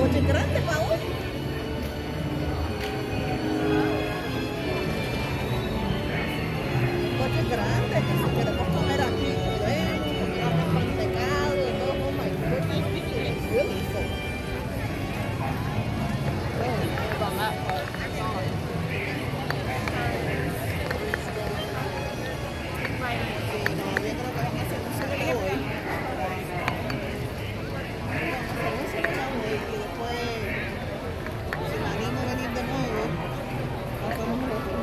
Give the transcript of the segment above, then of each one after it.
coche es grande, Pau. Un coche es grande, que si queremos comer aquí, podemos, comer arroz mantecado, de todo. Oh my goodness, it's really full. On that part. That's all. Sí, no, yo creo que van a hacer un solo hoy. Vamos a hacer un solo hoy y después, si me animo a venir de nuevo, hacemos el otro.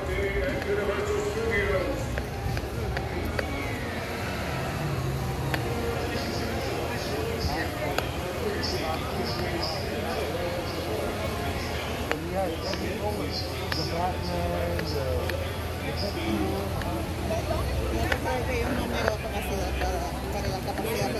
Creo que ellos no me dan capacidad para la capacidad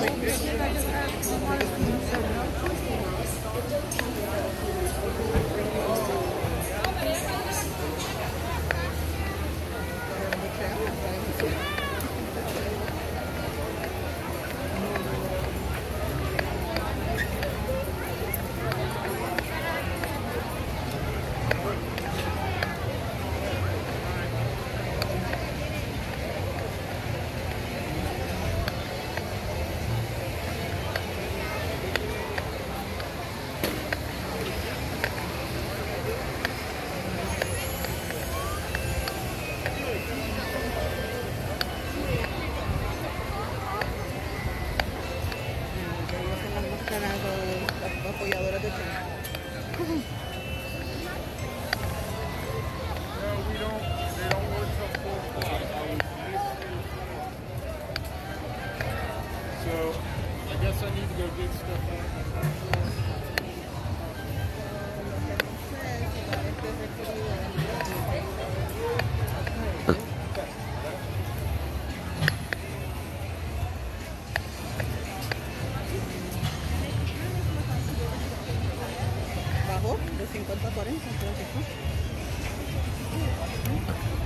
los apoyadores de Trump. So, I guess I need to go get stuff out. Bajó de 50 a 40, creo que fue.